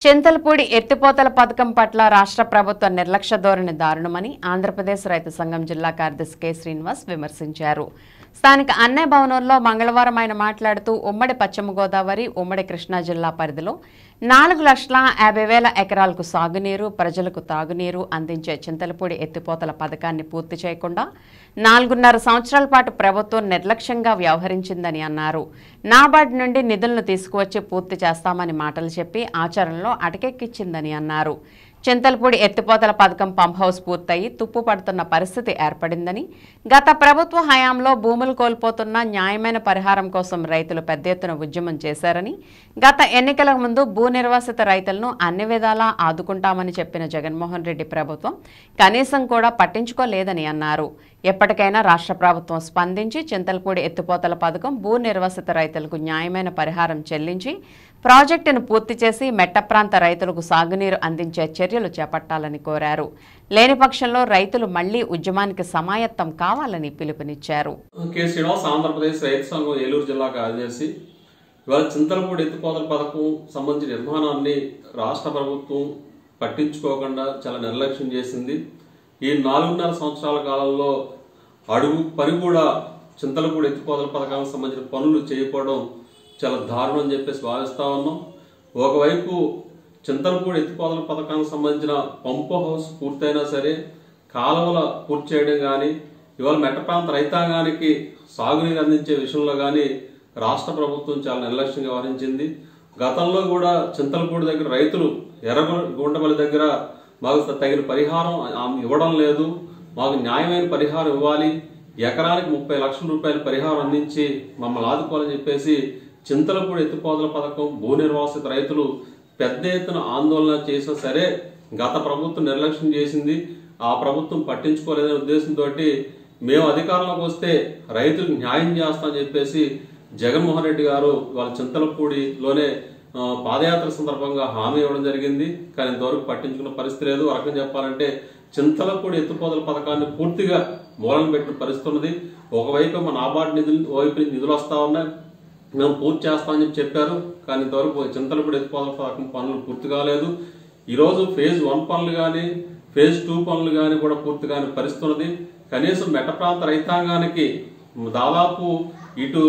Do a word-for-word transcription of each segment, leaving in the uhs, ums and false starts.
చింతలపూడి ఎత్తిపోతల పథకం పట్ల రాష్ట్ర ప్రభుత్వ నిర్లక్ష్య ధోరణి దారుణమని ఆంధ్రప్రదేశ్ రైతు సంఘం జిల్లా కార్యదర్శి కె శ్రీనివాస్ విమర్శించారు. స్థానిక అన్నయ్య భవనంలో మంగళవారం ఆయన మాట్లాడుతూ ఉమ్మడి పశ్చిమ గోదావరి, ఉమ్మడి కృష్ణా జిల్లా పరిధిలో నాలుగు లక్షల యాభై వేల ఎకరాలకు సాగునీరు, ప్రజలకు తాగునీరు అందించే చింతలపూడి ఎత్తిపోతల పథకాన్ని పూర్తి చేయకుండా నాలుగున్నర సంవత్సరాల పాటు ప్రభుత్వం నిర్లక్ష్యంగా వ్యవహరించిందని అన్నారు. నాబార్డ్ నుండి నిధులను తీసుకువచ్చి పూర్తి చేస్తామని మాటలు చెప్పి ఆచరణలో అటకెక్కించిందని అన్నారు. చింతలపూడి ఎత్తిపోతల పథకం పంప్ హౌస్ పూర్తయి తుప్పు పడుతున్న పరిస్థితి ఏర్పడిందని, గత ప్రభుత్వ హయాంలో భూములు కోల్పోతున్న న్యాయమైన పరిహారం కోసం రైతులు పెద్ద ఎత్తున ఉద్యమం చేశారని, గత ఎన్నికల ముందు భూ నిర్వాసిత రైతులను అన్ని విధాలా ఆదుకుంటామని చెప్పిన జగన్మోహన్ రెడ్డి ప్రభుత్వం కనీసం కూడా పట్టించుకోలేదని అన్నారు. ఎప్పటికైనా రాష్ట్ర ప్రభుత్వం స్పందించి చింతలపూడి ఎత్తిపోతల పథకం భూ నిర్వాసిత రైతులకు న్యాయమైన పరిహారం చెల్లించి ప్రాజెక్టును పూర్తి చేసి మెట్ట ప్రాంత రైతులకు సాగునీరు అందించే చర్యలు చేపట్టాలని కోరారు. లేని పక్షంలో రైతులు మళ్లీ ఉద్యమానికి సమాయత్తం కావాలని పిలుపునిచ్చారు. కె శ్రీనివాస్, ఆంధ్రప్రదేశ్ రైతు సంఘం ఏలూరు జిల్లా కార్యదర్శి. ఇవాళ చింతలపూడి ఎత్తిపోతల పథకం సంబంధించిన నిర్మాణాన్ని రాష్ట్ర ప్రభుత్వం పట్టించుకోకుండా చాలా నిర్లక్ష్యం చేసింది. ఈ నాలుగున్నర సంవత్సరాల కాలంలో అడుగు పని కూడా చింతలపూడి ఎత్తిపోతల పథకానికి సంబంధించిన పనులు చేయకపోవడం చాలా దారుణం అని చెప్పేసి భావిస్తా ఉన్నాం. ఒకవైపు చింతలపూడి ఎత్తిపోతల పథకానికి సంబంధించిన పంప్ హౌస్ పూర్తయినా సరే కాలువల పూర్తి చేయడం కానీ, ఇవాళ మెట్ట ప్రాంత రైతాంగానికి సాగునీరు అందించే విషయంలో కానీ రాష్ట్ర ప్రభుత్వం చాలా నిర్లక్ష్యంగా వ్యవహరించింది. గతంలో కూడా చింతలపూడి దగ్గర రైతులు ఎర్రగుంటపల్లి దగ్గర మాకు తగిన పరిహారం ఇవ్వడం లేదు, మాకు న్యాయమైన పరిహారం ఇవ్వాలి, ఎకరానికి ముప్పై లక్షల రూపాయల పరిహారం అందించి మమ్మల్ని ఆదుకోవాలని చెప్పేసి చింతలపూడి ఎత్తిపోతల పథకం భూ నిర్వాసిత రైతులు పెద్ద ఎత్తున ఆందోళన చేసినా సరే గత ప్రభుత్వం నిర్లక్ష్యం చేసింది. ఆ ప్రభుత్వం పట్టించుకోలేదనే ఉద్దేశంతో మేము అధికారంలోకి వస్తే రైతులకు న్యాయం చేస్తామని చెప్పేసి జగన్మోహన్ రెడ్డి గారు వాళ్ళ చింతలపూడిలోనే పాదయాత్ర సందర్భంగా హామీ ఇవ్వడం జరిగింది. కానీ ఇంతవరకు పట్టించుకున్న పరిస్థితి లేదు. రకం చెప్పాలంటే చింతలపూడి ఎత్తిపోతల పథకాన్ని పూర్తిగా మూలన పెట్టిన పరిస్థితి ఉన్నది. ఒకవైపు మన నాబార్డ్ నిధులు వైపు నిధులు వస్తా ఉన్నాయి, మేము పూర్తి చేస్తామని చెప్పి చెప్పారు. కానీ ఇంతవరకు చింతలపూడి ఎత్తిపోతల పథకం పనులు పూర్తి కాలేదు. ఈరోజు ఫేజ్ వన్ పనులు కానీ ఫేజ్ టూ పనులు కానీ కూడా పూర్తి కాని పరిస్థితి ఉన్నది. కనీసం మెట్ట ప్రాంత రైతాంగానికి దాదాపు ఇటు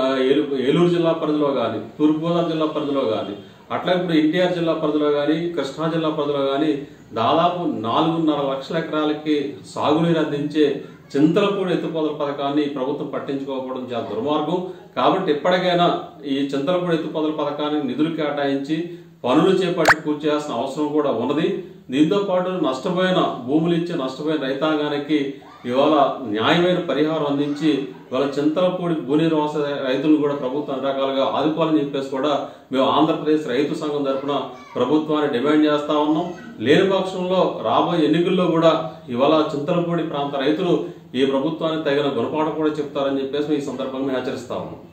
ఏలూరు జిల్లా పరిధిలో కానీ, తూర్పుగోదావరి జిల్లా పరిధిలో కానీ, అట్లా ఇప్పుడు ఎన్టీఆర్ జిల్లా పరిధిలో కానీ, కృష్ణా జిల్లా పరిధిలో కానీ దాదాపు నాలుగున్నర లక్షల ఎకరాలకి సాగునీరు అందించే చింతలపూడి ఎత్తిపోతల పథకాన్ని ప్రభుత్వం పట్టించుకోకపోవడం చాలా దుర్మార్గం. కాబట్టి ఎప్పటికైనా ఈ చింతలపూడి ఎత్తిపోతల పథకానికి నిధులు కేటాయించి పనులు చేపట్టి పూర్తి చేయాల్సిన అవసరం కూడా ఉన్నది. దీంతో పాటు నష్టపోయిన భూములు ఇచ్చే నష్టపోయిన రైతాంగానికి ఇవాళ న్యాయమైన పరిహారం అందించి ఇవాళ చింతలపూడి భూ నిర్వాస రైతులను కూడా ప్రభుత్వం అన్ని రకాలుగా ఆదుకోవాలని చెప్పేసి కూడా మేము ఆంధ్రప్రదేశ్ రైతు సంఘం తరఫున ప్రభుత్వాన్ని డిమాండ్ చేస్తా ఉన్నాం. లేని పక్షంలో రాబోయే ఎన్నికల్లో కూడా ఇవాళ చింతలపూడి ప్రాంత రైతులు ఈ ప్రభుత్వానికి తగిన గుణపాఠం కూడా చెప్తారని చెప్పేసి ఈ సందర్భంగా హెచ్చరిస్తా ఉన్నాం.